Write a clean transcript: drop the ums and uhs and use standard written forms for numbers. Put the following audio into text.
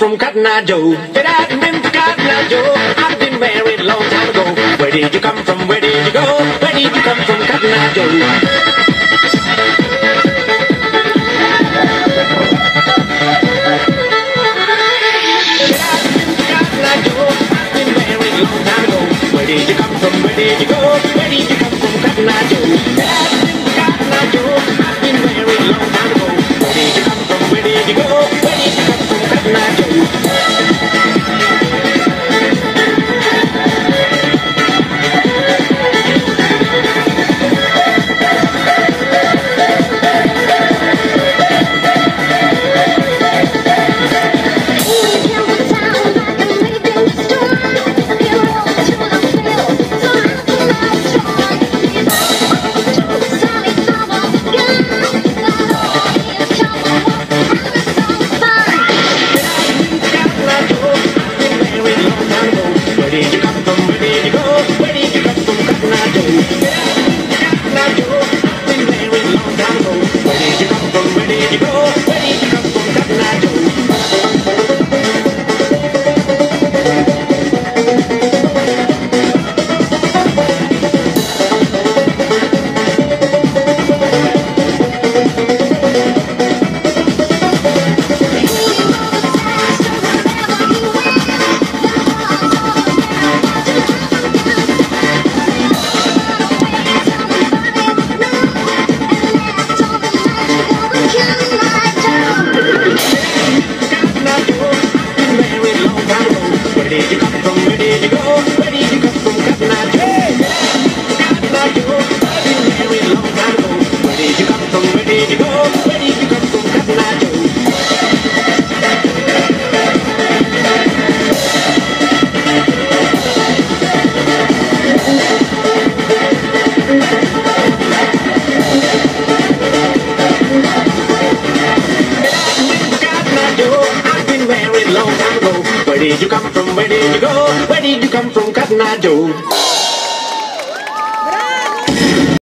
from Cotton Eye Joe? Get out and been to Cotton Eye Joe. I've been married a long time ago. Where did you come from? Where did you go? Where did you come from, Cotton Eye Joe? Where did you come from? Where did you go? Where did you come from, Cotton Eye Joe? Cotton Eye Joe, I've been married a long time ago. Where did you come from? Where did you go? Where did you come from, Cotton Eye Joe? Where did you come from? Where did you go? Where did you come from, Cotton Eye Joe?